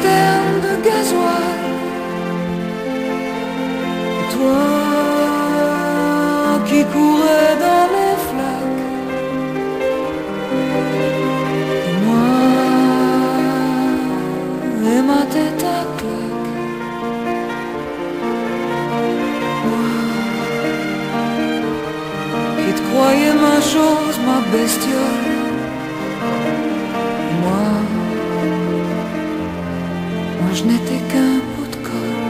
citerne de gasoil. Toi qui courais dans les flaques, et moi et ma tête à claque. Moi qui te croyais ma chose, ma bestiole. Moi je n'étais qu'un bout de colle.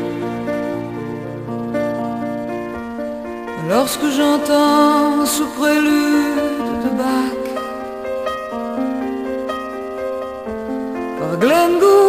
Lorsque j'entends ce prélude de Bach par Glenn Gould